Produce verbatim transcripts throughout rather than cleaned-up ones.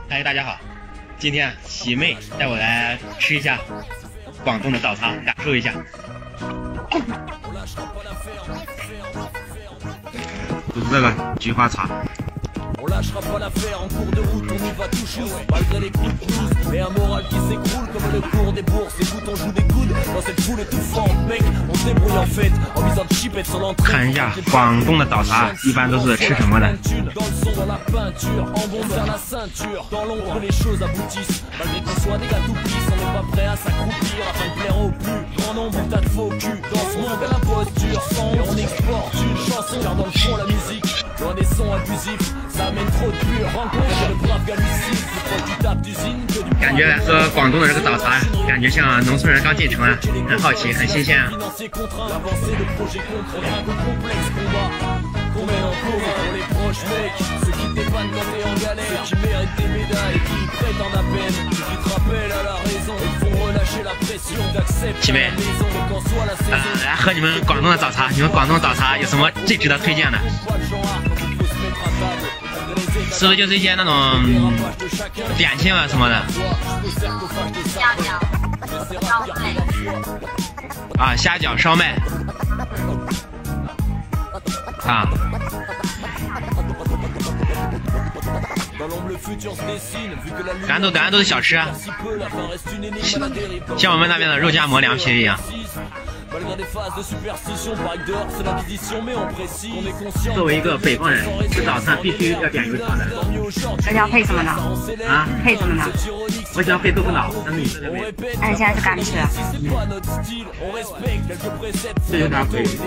嗨，大家好，今天喜妹带我来吃一下广东的早茶，感受一下。就是这个菊花茶。 On lâchera pas l'affaire en cours de route, on y va toujours malgré les coups de blues et un moral qui s'écroule comme le cours des bourses. Écoute, on joue des coudes dans cette foule étouffante, mec. On se débrouille en fait en misant de chipette sur l'entrée. 看一下广东的早茶一般都是吃什么的？ Dans le son, dans la peinture, en bon vers la ceinture. Dans l'ombre, les choses aboutissent. Malgré qu'on soit des gars tout plis, on n'est pas prêt à s'accroupir afin de plaire au plus grand nombre. Tas de faux cul dans ce monde à la posture sans et on exporte une chanson car dans le fond la musique, loin des sons abusifs. 感觉来说，广东的这个早茶，感觉像农村人刚进城啊，很好奇，很新鲜啊。七妹，呃，来喝你们广东的早茶，你们广东早茶有什么最值得推荐的？ 是不是就是一些那种点心啊什么的？虾饺、烧麦。啊，虾饺、烧麦。啊。咱都咱都是小吃啊，像我们那边的肉夹馍、凉皮一样。 作为一个北方人，吃早餐必须要点油条的。 油条配什么呢？ 啊， 配什么呢？ 我喜欢配豆腐脑，但是你这个没。 那你现在是干吃？ 嗯、这油条可以。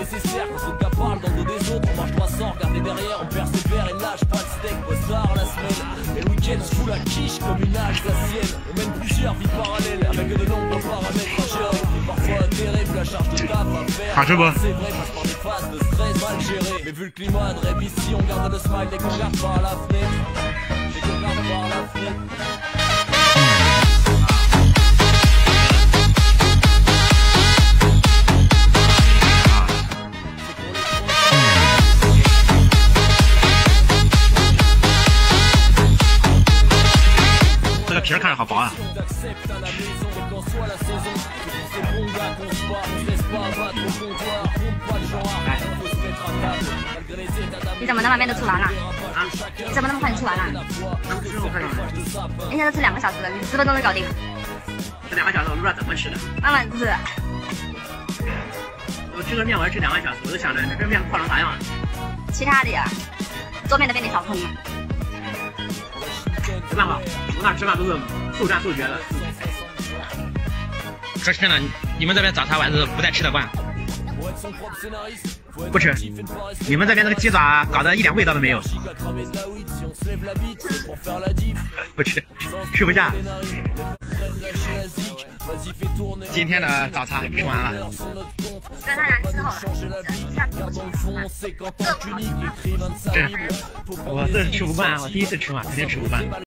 好吃不？这个皮儿看着好薄啊！ 你怎么那么慢就吃完了？啊？你怎么那么快就吃完了？ 他们吃这么快干嘛？ 人家都吃两个小时了，你十分钟就搞定。 这两个小时我都不知道怎么吃的。 慢慢吃。 我吃个面我要吃两个小时，我都想着这面泡成啥样了。 其他的呀，做面的给你少坑。 没办法，我那吃饭都是速战速决的。说真的，你们这边早茶我还是不太吃得惯。 不吃，你们这边那个鸡爪搞得一点味道都没有。不吃，吃不下。今天的早茶吃完了。 跟大家伺候了， 这我这吃不惯，我第一次吃嘛，肯定吃不惯。